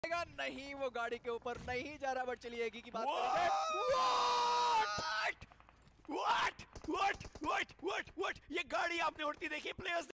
नहीं, वो गाड़ी के ऊपर नहीं जा रहा, बट चलिए एगी की बात What? ये गाड़ी आपने उड़ती देखी प्लेयर्स